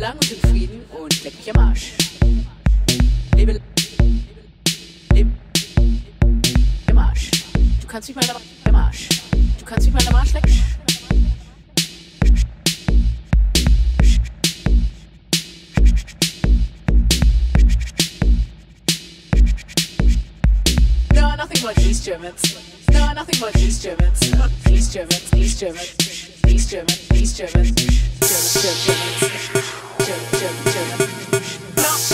lang und in Frieden und leck mich am Arsch. Lebe im Arsch. Du kannst mich mal am Arsch. Du kannst mich mal am Arsch lecken. No, nothing much, East Germans. No, nothing much, East Germans. East Germans, East Germans, East Germans, East Germans, Germans, Germans, Germans, Germans, Germans. No.